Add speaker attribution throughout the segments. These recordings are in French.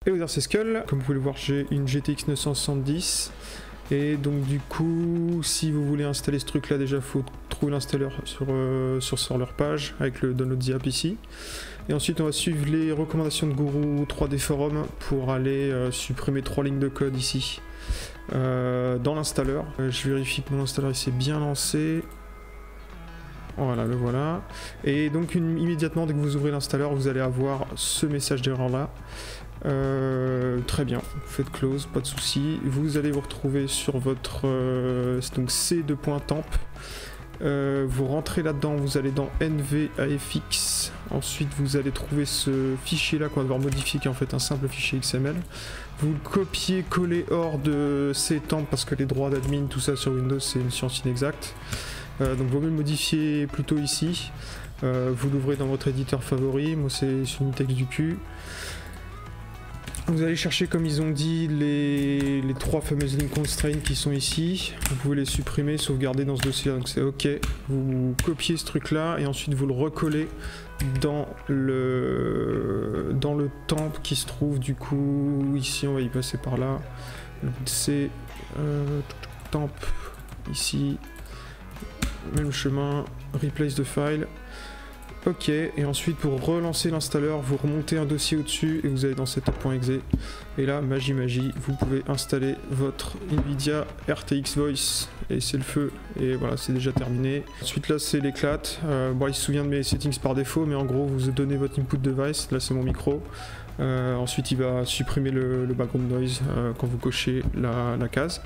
Speaker 1: Hello there, c'est Skull. Comme vous pouvez le voir, j'ai une GTX 970. Et donc du coup, si vous voulez installer ce truc là, déjà il faut trouver l'installeur sur leur page avec le Download the App ici. Et ensuite on va suivre les recommandations de Guru 3D Forum pour aller supprimer 3 lignes de code ici dans l'installeur. Je vérifie que mon installeur s'est bien lancé. Voilà, le voilà. Et donc immédiatement dès que vous ouvrez l'installeur, vous allez avoir ce message d'erreur là. Très bien, faites close, pas de souci. Vous allez vous retrouver sur votre donc C2.temp. Vous rentrez là-dedans, vous allez dans NVAFX. Ensuite, vous allez trouver ce fichier-là qu'on va devoir modifier, qui est en fait un simple fichier XML. Vous le copiez, collez hors de C-temp parce que les droits d'admin, tout ça sur Windows, c'est une science inexacte. Donc, vaut mieux le modifier plutôt ici. Vous l'ouvrez dans votre éditeur favori. Moi, c'est Unitex du cul. Vous allez chercher, comme ils ont dit, les 3 fameuses lignes constraints qui sont ici. Vous pouvez les supprimer, sauvegarder dans ce dossier, donc c'est OK. Vous copiez ce truc-là et ensuite vous le recollez dans le temp qui se trouve du coup ici. On va y passer par là. C'est temp ici. Même chemin. Replace the file. Ok, et ensuite pour relancer l'installeur, vous remontez un dossier au-dessus et vous allez dans setup.exe. Et là, magie, vous pouvez installer votre Nvidia RTX Voice. Et c'est le feu, et voilà, c'est déjà terminé. Ensuite là, c'est l'éclate. Bon, il se souvient de mes settings par défaut, mais en gros, vous donnez votre input device. Là, c'est mon micro. Ensuite, il va supprimer le background noise quand vous cochez la case.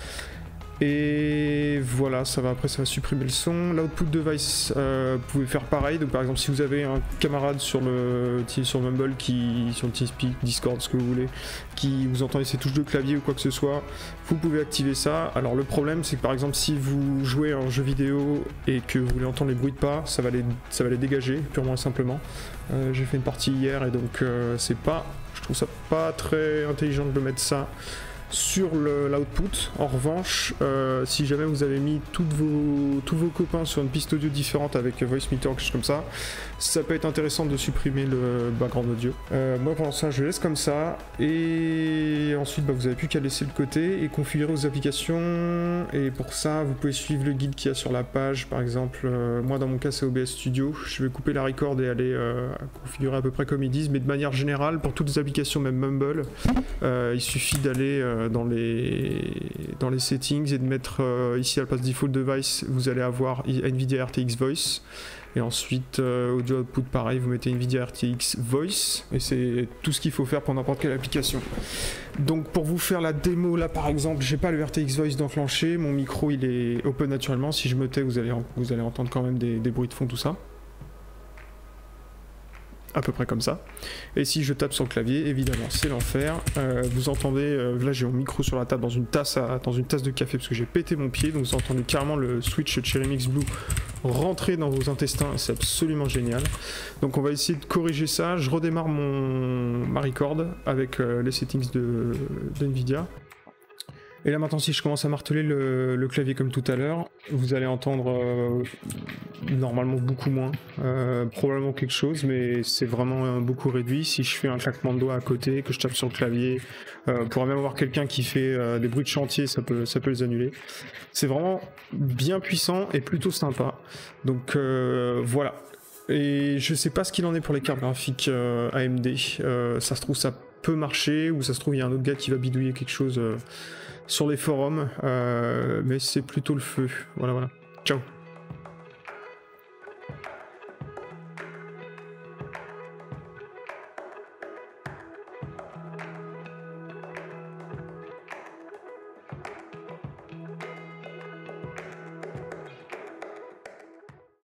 Speaker 1: Et voilà, après ça va supprimer le son. L'output device, vous pouvez faire pareil. Donc par exemple, si vous avez un camarade sur Mumble, sur le TeamSpeak, Discord, ce que vous voulez, qui vous entendez ses touches de clavier ou quoi que ce soit, vous pouvez activer ça. Alors le problème, c'est que par exemple, si vous jouez à un jeu vidéo et que vous voulez entendre les bruits de pas, ça va les dégager purement et simplement. J'ai fait une partie hier et donc je trouve ça pas très intelligent de mettre ça sur l'output. En revanche, si jamais vous avez mis tous vos copains sur une piste audio différente avec voice meter ou quelque chose comme ça, ça peut être intéressant de supprimer le background audio. Moi pour l'instant je laisse comme ça et ensuite vous n'avez plus qu'à laisser le côté et configurer vos applications. Et pour ça vous pouvez suivre le guide qu'il y a sur la page. Par exemple, moi dans mon cas c'est OBS Studio, je vais couper la record et aller configurer à peu près comme ils disent, mais de manière générale pour toutes les applications, même Mumble, il suffit d'aller dans les settings et de mettre ici à la place default device, vous allez avoir Nvidia RTX Voice. Et ensuite, audio output, pareil, vous mettez Nvidia RTX Voice, et c'est tout ce qu'il faut faire pour n'importe quelle application. Donc pour vous faire la démo, là par exemple, j'ai pas le RTX Voice d'enclencher, mon micro il est open naturellement, si je me tais, vous allez entendre quand même des bruits de fond, tout ça. À peu près comme ça. Et si je tape sur le clavier, évidemment, c'est l'enfer. Vous entendez, là j'ai mon micro sur la table dans une tasse de café parce que j'ai pété mon pied, donc vous entendez carrément le switch Cherry Mix Blue rentrer dans vos intestins, et c'est absolument génial. Donc on va essayer de corriger ça. Je redémarre ma record avec les settings de Nvidia. Et là maintenant, si je commence à marteler le clavier comme tout à l'heure, vous allez entendre normalement beaucoup moins, probablement quelque chose, mais c'est vraiment beaucoup réduit. Si je fais un claquement de doigts à côté, que je tape sur le clavier, on pourrait même avoir quelqu'un qui fait des bruits de chantier, ça peut les annuler. C'est vraiment bien puissant et plutôt sympa. Donc voilà. Et je sais pas ce qu'il en est pour les cartes graphiques AMD. Ça se trouve ça peut marcher, ou ça se trouve il y a un autre gars qui va bidouiller quelque chose sur les forums, mais c'est plutôt le feu. Voilà. Ciao.